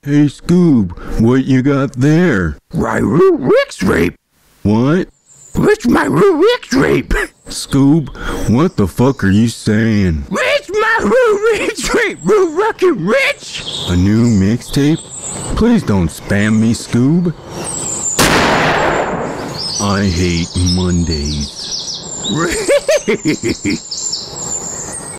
Hey Scoob, what you got there? My Mixtape. What? It's my Mixtape. Scoob, what the fuck are you saying? It's my Mixtape, rockin' rich. A new mixtape? Please don't spam me, Scoob. I hate Mondays.